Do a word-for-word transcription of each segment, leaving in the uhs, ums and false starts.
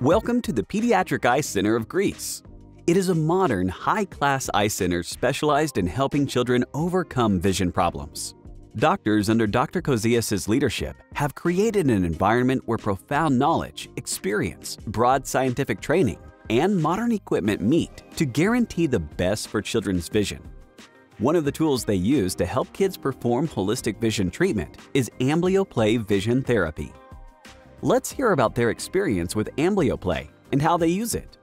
Welcome to the Pediatric Eye Center of Greece. It is a modern, high-class eye center specialized in helping children overcome vision problems. Doctors under Doctor Kosias's leadership have created an environment where profound knowledge, experience, broad scientific training, and modern equipment meet to guarantee the best for children's vision. One of the tools they use to help kids perform holistic vision treatment is AmblyoPlay vision therapy. Let's hear about their experience with AmblyoPlay and how they use it.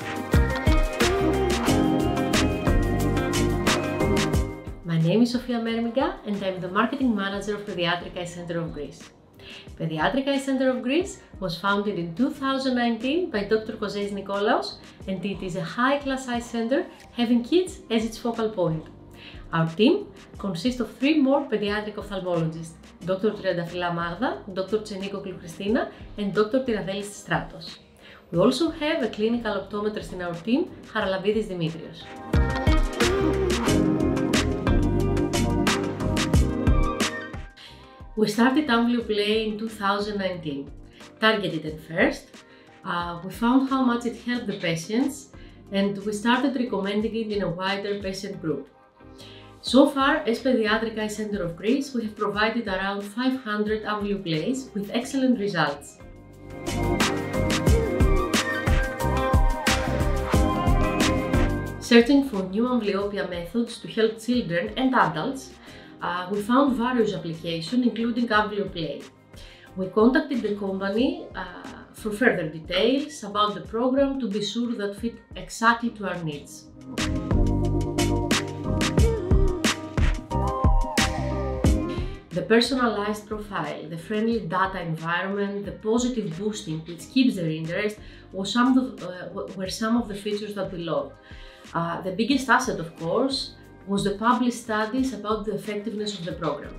My name is Sofia and I'm the Marketing Manager of Pediatric Eye Center of Greece. Pediatric Eye Center of Greece was founded in two thousand nineteen by Doctor Nikolaos, and it is a high-class eye center having kids as its focal point. Our team consists of three more pediatric ophthalmologists, Doctor Magda, Doctor Christina, and Doctor Stratos. We also have a clinical optometrist in our team, Haralambidis Dimitrios. We started AmblyoPlay in two thousand nineteen. Targeted at first, uh, we found how much it helped the patients, and we started recommending it in a wider patient group. So far, as Pediatric Eye Center of Greece, we have provided around five hundred AmblyoPlays with excellent results. Searching for new amblyopia methods to help children and adults, uh, we found various applications, including AmblyoPlay. We contacted the company uh, for further details about the program to be sure that fit exactly to our needs. The personalized profile, the friendly data environment, the positive boosting which keeps their interest was some of the, uh, were some of the features that we loved. Uh, the biggest asset, of course, was the published studies about the effectiveness of the program.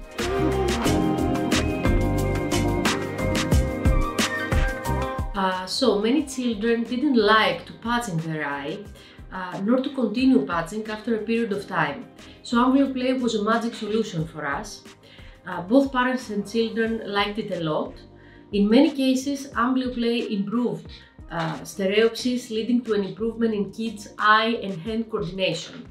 Uh, so many children didn't like to patching their eye, uh, nor to continue patching after a period of time. So AmblyoPlay was a magic solution for us. Uh, both parents and children liked it a lot. In many cases, AmblyoPlay improved uh, stereopsis, leading to an improvement in kids' eye and hand coordination.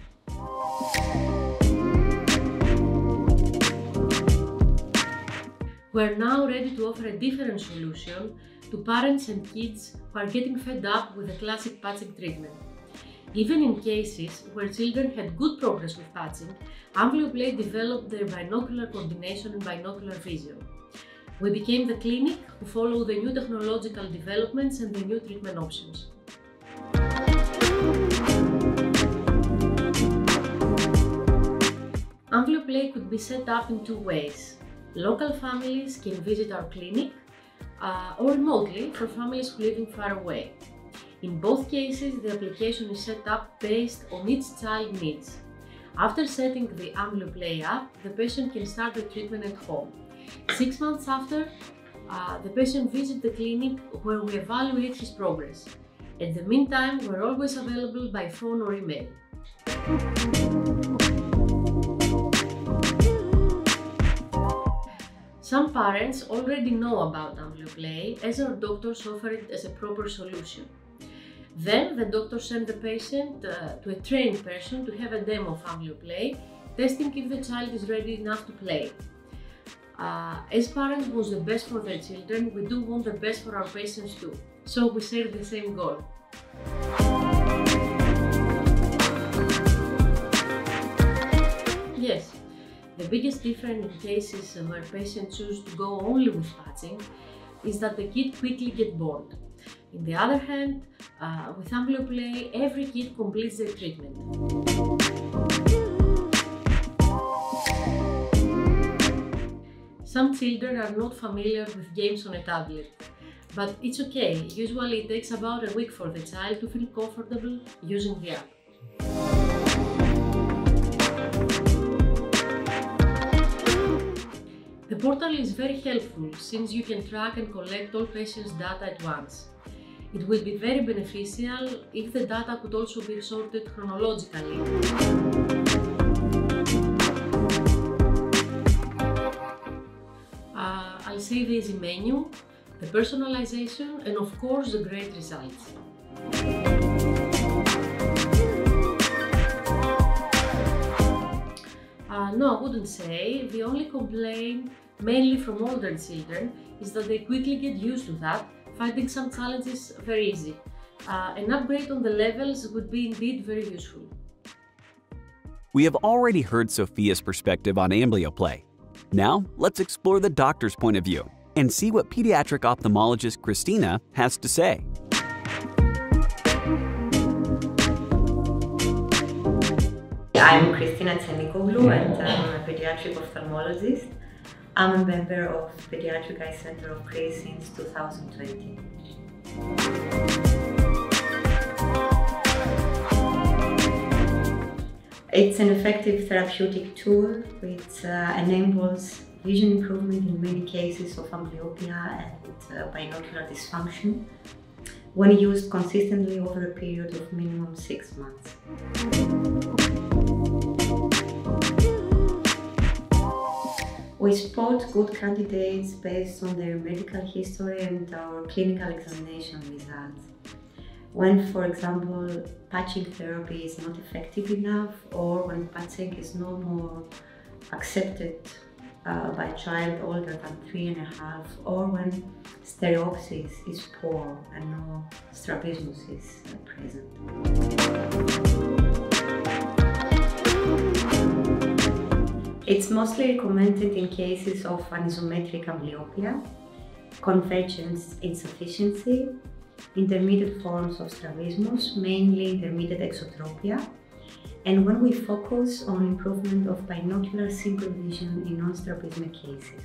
We're now ready to offer a different solution to parents and kids who are getting fed up with the classic patching treatment. Even in cases where children had good progress with patching, AmblyoPlay developed their binocular coordination and binocular vision. We became the clinic who follow the new technological developments and the new treatment options. AmblyoPlay could be set up in two ways. Local families can visit our clinic uh, or remotely for families who live far away. In both cases, the application is set up based on each child's needs. After setting the AmblyoPlay up, the patient can start the treatment at home. Six months after, uh, the patient visits the clinic where we evaluate his progress. In the meantime, we're always available by phone or email. Some parents already know about AmblyoPlay as our doctors offer it as a proper solution. Then the doctor sends the patient uh, to a trained person to have a demo of AmblyoPlay, testing if the child is ready enough to play. Uh, as parents want the best for their children, we do want the best for our patients too, so we share the same goal. Yes, the biggest difference in cases where patients choose to go only with patching is that the kid quickly gets bored. On the other hand, uh, with AmblyoPlay, every kid completes their treatment. Some children are not familiar with games on a tablet, but it's okay. Usually it takes about a week for the child to feel comfortable using the app. The portal is very helpful since you can track and collect all patients' data at once. It will be very beneficial if the data could also be sorted chronologically. Uh, I'll say the easy menu. the personalization, and of course the great results. Uh, no, I wouldn't say. The only complaint, mainly from older children, is that they quickly get used to that, finding some challenges very easy. Uh, an upgrade on the levels would be indeed very useful. We have already heard Sofia's perspective on AmblyoPlay. Now, let's explore the doctor's point of view and see what pediatric ophthalmologist Christina has to say. I'm Christina and I'm a pediatric ophthalmologist. I'm a member of Pediatric Eye Center of Greece since two thousand twenty. It's an effective therapeutic tool which uh, enables vision improvement in many cases of amblyopia and uh, binocular dysfunction when used consistently over a period of minimum six months. We spot good candidates based on their medical history and our clinical examination results. When, for example, patching therapy is not effective enough, or when patching is no more accepted uh, by a child older than three and a half, or when stereopsis is poor and no strabismus is uh, present. It's mostly recommended in cases of anisometric amblyopia, convergence insufficiency, intermediate forms of strabismus, mainly intermediate exotropia, and when we focus on improvement of binocular single vision in non-strabismic cases.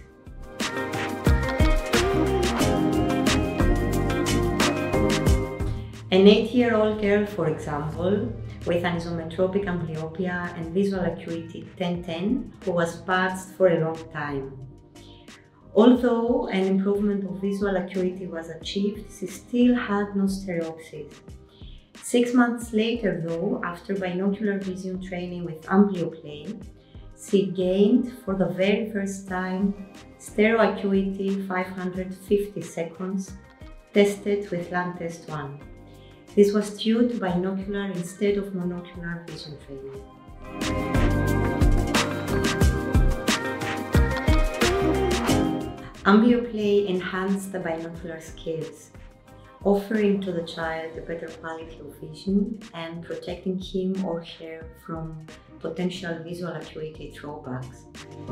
An eight-year-old girl, for example, with anisometropic amblyopia and visual acuity ten ten, who was patched for a long time. Although an improvement of visual acuity was achieved, she still had no stereopsis. Six months later, though, after binocular vision training with AmblyoPlay, she gained for the very first time stereo acuity five hundred fifty seconds, tested with Land Test one. This was due to binocular instead of monocular vision training. AmblyoPlay enhanced the binocular skills, offering to the child a better quality of vision and protecting him or her from potential visual acuity drawbacks.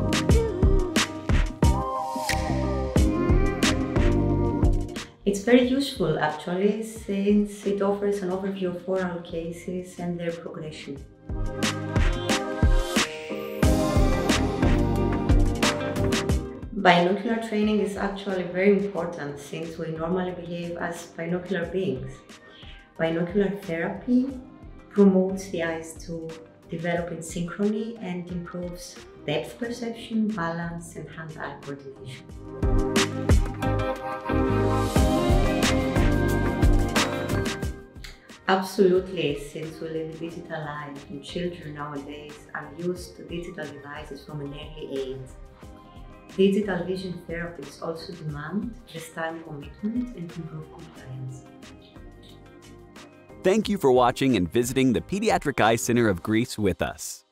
It's very useful actually, since it offers an overview of oral cases and their progression. Binocular training is actually very important since we normally behave as binocular beings. Binocular therapy promotes the eyes to develop in synchrony and improves depth perception, balance, and hand-eye coordination. Absolutely, since we live a digital life and children nowadays are used to digital devices from an early age. Digital vision therapies also demand less time commitment and improve compliance. Thank you for watching and visiting the Pediatric Eye Center of Greece with us.